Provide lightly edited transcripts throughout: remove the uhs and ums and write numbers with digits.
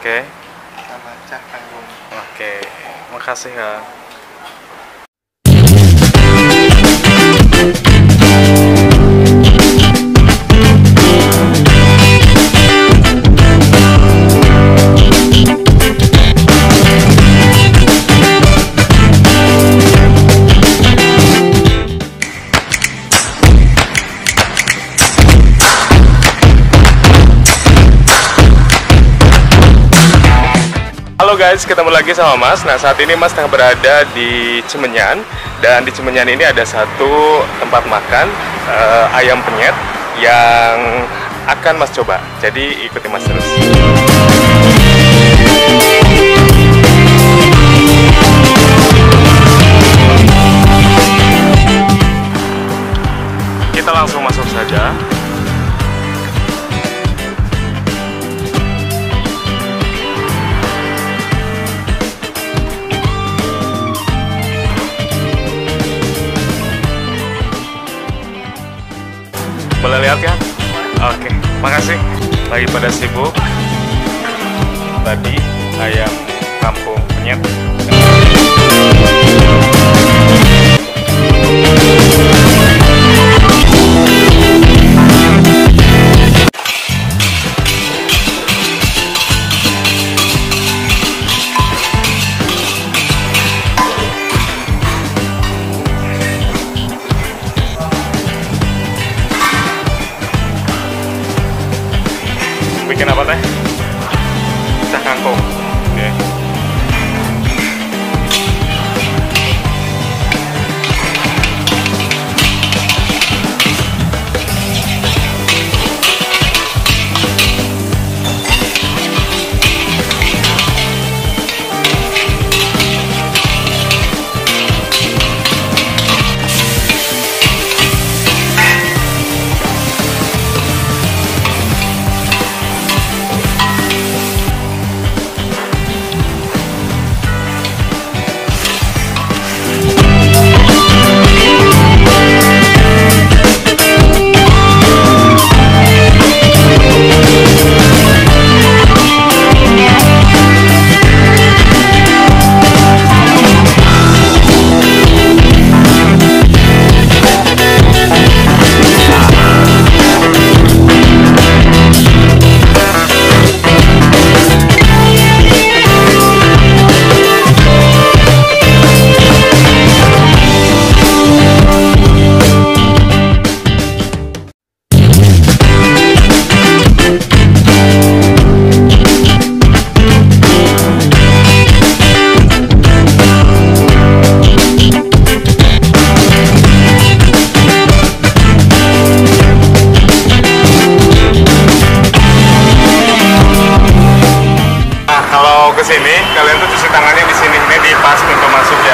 Oke. sama cah kangkung. Oke. Makasih ya. Halo guys, ketemu lagi sama Mas. Nah, saat ini Mas tengah berada di Cimenyan. Dan di Cimenyan ini ada satu tempat makan ayam penyet yang akan Mas coba. Jadi ikuti Mas terus. Kita langsung masuk saja. Boleh lihat ya? Oke, makasih. Lagi pada sibuk. Tadi ayam kampung penyet. Bikin apa teh? Cah kangkung. Oke. Kesini, kalian tuh cuci tangannya di sini, ini di pas pintu masuk ya.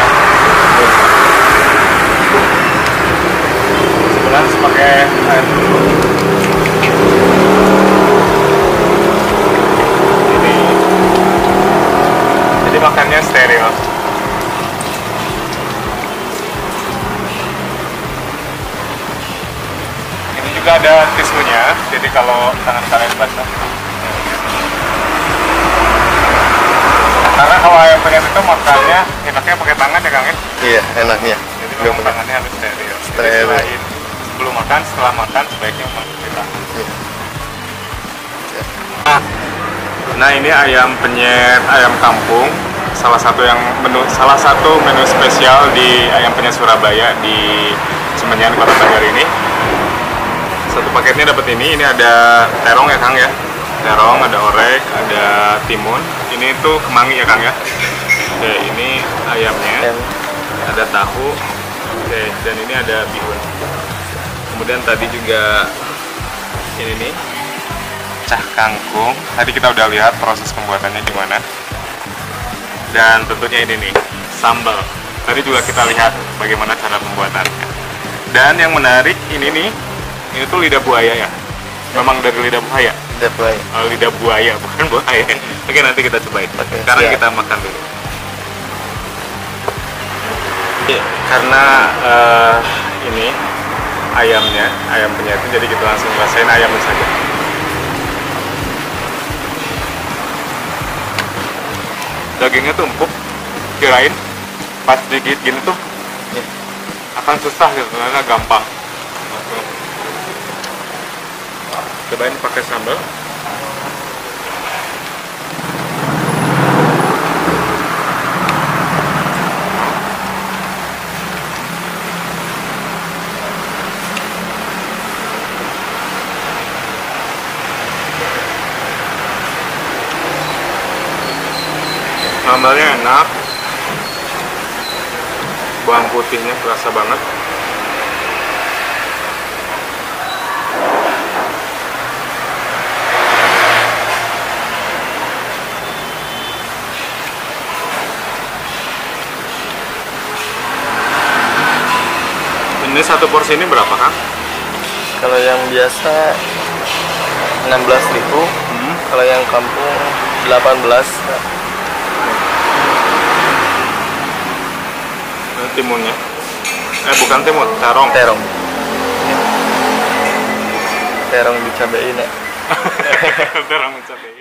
Sebenarnya harus pakai air dulu. Ini, jadi makannya steril. Ini juga ada tisunya, jadi kalau tangan kalian basah. Karena kalau ayam penyet itu makannya enaknya pakai tangan ya Kang ya? Iya, enaknya. Jadi memang tangannya harus steril. Selain sebelum makan, setelah makan sebaiknya pakai tangan. Iya. Nah ini ayam penyet ayam kampung, salah satu menu spesial di ayam penyet Surabaya di Cimenyan Kota Banjar ini. Satu paketnya dapat ini ada terong ya Kang ya? Terong, ada orek, ada timun. Ini tuh kemangi ya Kang ya. Oke, ini ayamnya. Ada tahu. Oke, dan ini ada bihun. Kemudian tadi juga ini nih cah kangkung. Tadi kita udah lihat proses pembuatannya gimana. Dan tentunya ini nih sambal. Tadi juga kita lihat bagaimana cara pembuatannya. Dan yang menarik ini nih, ini tuh lidah buaya ya. Memang dari lidah buaya. Lidah buaya. Oh, lidah buaya, bukan buaya. Oke, nanti kita cobain. Oke, sekarang siap. kita makan dulu. Karena ini ayamnya, ayam penyetnya, jadi kita langsung rasain ayamnya saja. Dagingnya tuh empuk. Kirain pas digigit gini tuh akan susah gitu, karena gampang. Cobain pakai sambal. Sambalnya enak, bawang putihnya kerasa banget. Ini satu porsi ini berapa, Kang? Kalau yang biasa 16.000, kalau yang kampung 18. Timunnya, bukan timun, terong. Terong dicabein ya. Terong dicabein.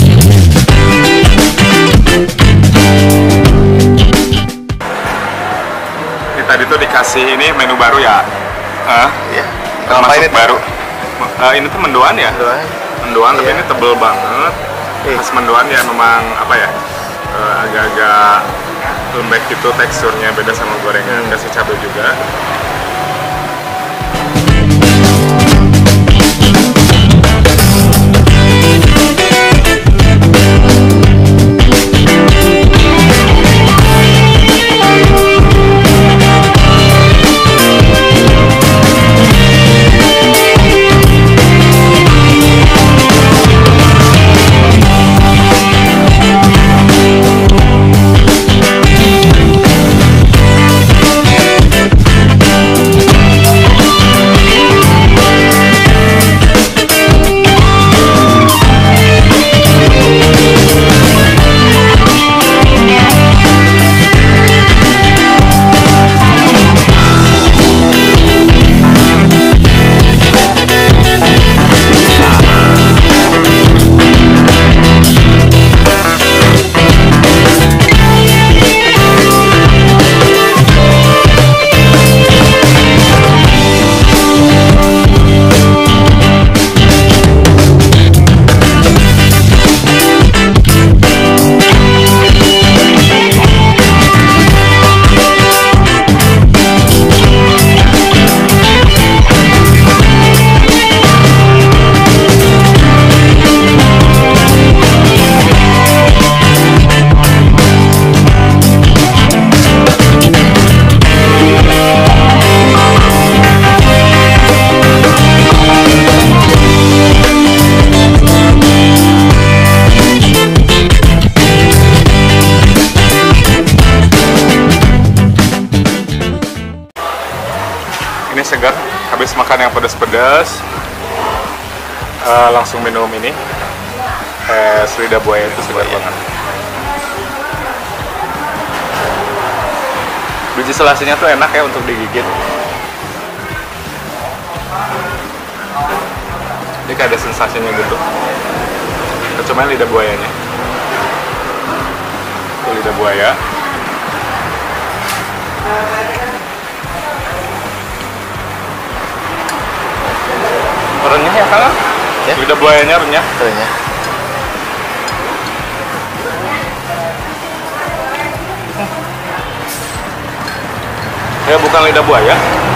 Ini tadi tuh dikasih ini menu baru ya? Iya. Termasuk baru. Ini tuh mendoan ya? Mendoan, tapi ini tebel banget. Khas mendoan ya, memang apa ya? Agak-agak lembek gitu teksturnya, beda sama gorengan. Kasih cabai juga. Ini segar, habis makan yang pedas-pedas, langsung minum ini es lidah buaya, itu segar banget. Biji selasinya tuh enak ya untuk digigit. Ini kayak ada sensasinya gitu. Kita cobain lidah buayanya. Itu lidah buaya. Renyah ya, Kang? Ya? Lidah buayanya renyah. Ya, bukan lidah buaya.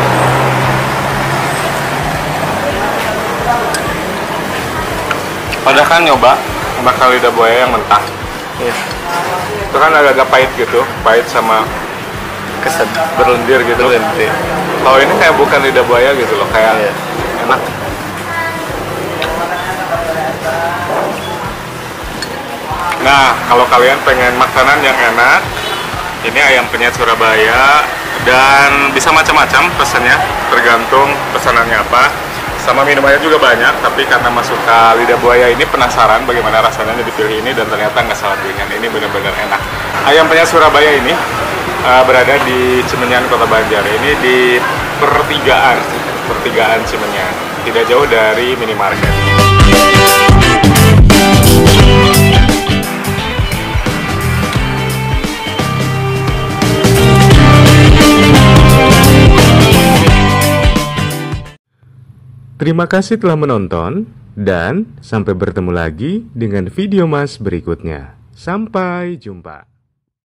Padahal kan nyoba makan lidah buaya yang mentah. Iya. Itu kan agak-agak pahit gitu, pahit sama Kesan berlendir gitu. berlendir. Kalau ini kayak bukan lidah buaya gitu loh, kayak enak. Nah, kalau kalian pengen makanan yang enak, ini ayam penyet Surabaya, dan bisa macam-macam pesannya, tergantung pesanannya apa. Sama minumannya juga banyak, tapi karena suka lidah buaya ini penasaran bagaimana rasanya, jadi pilih ini, dan ternyata nggak salah pilihan. Ini benar-benar enak. Ayam penyet Surabaya ini berada di Cimenyan, Kota Banjar. Ini di pertigaan Cimenyan, tidak jauh dari minimarket. Terima kasih telah menonton, dan sampai bertemu lagi dengan video Mas berikutnya. Sampai jumpa.